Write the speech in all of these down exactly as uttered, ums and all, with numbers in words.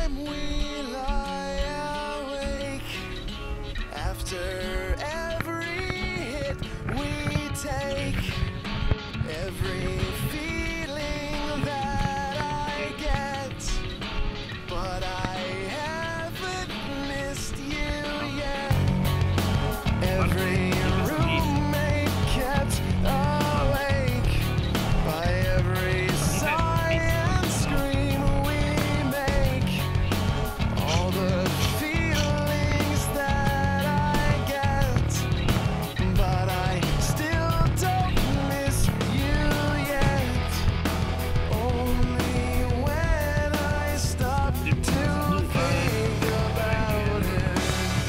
time we lie awake, after every hit we take, every feeling that I get, but I haven't missed you yet. Every roommate kept awake by every sigh and scream we make, all the feelings that I get, but I still don't miss you yet. Only when I stop to think about it.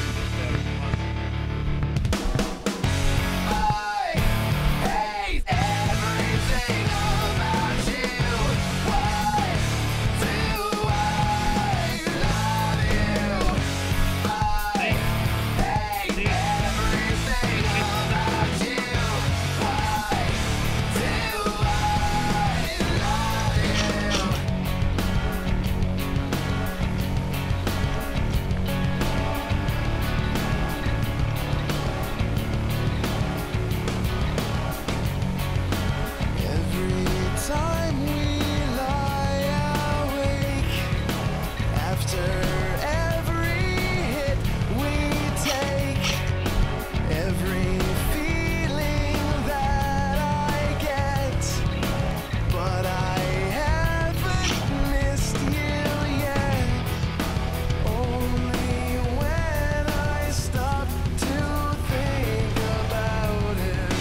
I hate everything about you. Why do I love you? I hate everything about you. Why do I love you? Every time we lie awake, after every hit we take, every feeling that I get, but I haven't missed you yet. Only when I stop to think about it.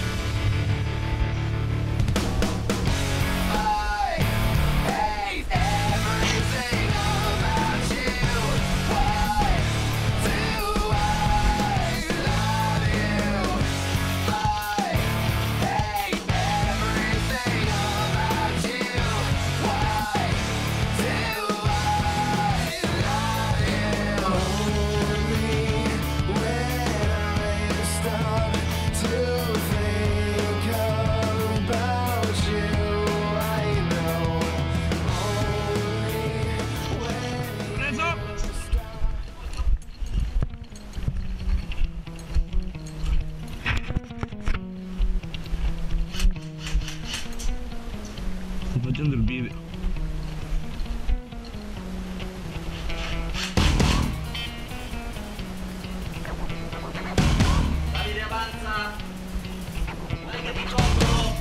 I hate everything about you. Why do I love you? I hate everything about you. Why do I love you? Only when I stop to think about you, I know. Only when Hands up! Sto facendo il video. Davide avanza! Vai che ti copro!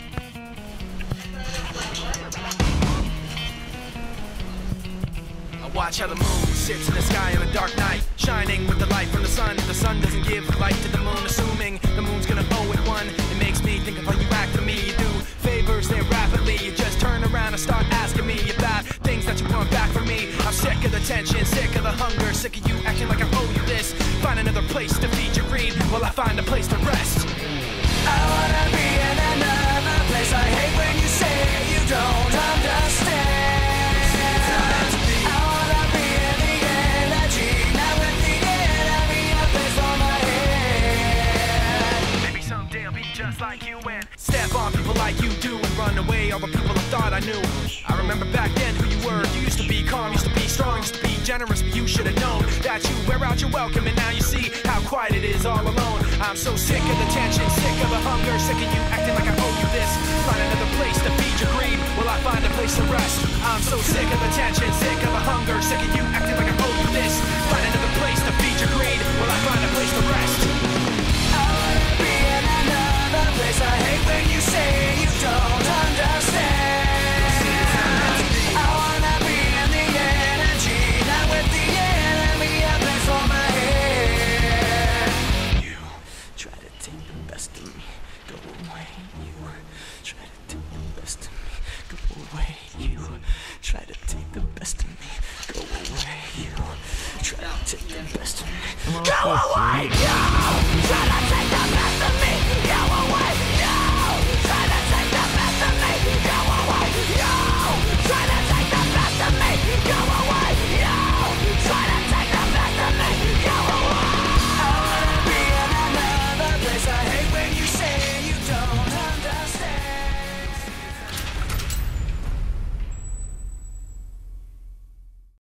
I watch how the moon sits in the sky on a dark night, shining with the light from the sun. The sun doesn't give light to the moon, assuming the moon's gonna owe it one. It makes me think of how you act to me. You do favors there rapidly. You just turn around and start asking me about things that you want back from me. I'm sick of the tension, sick of the hunger, sick of you acting like I owe you this. Find another place to feed your greed while I find a place to rest. I wanna be in another place. I hate when you say you don't understand. I wanna be in the energy, not with the enemy, a place for my head. Maybe someday I'll be just like you and step on people like you do and run away all the people I thought I knew. I remember back then who you were. You used to be calm, used to be strong, used to be generous, but you should have known that you wear out your welcome, and now you see how quiet it is all alone. I'm so sick of the tension, sick of the hunger, sick of you acting like I owe you this. Find another place to feed your greed, will I find a place to rest? I'm so sick of the tension, sick of the hunger, sick of you acting like I owe you this. Find another place to feed your greed, will I find a place to rest? I wanna be in another place. I hate when you say you don't understand. I wanna be in the energy, not with the enemy, a place for my head. You try to take the best of me, go away. You try to take the best of me, go away. You try to take the best of me, go away. You try to take the best of me, go away. You try to take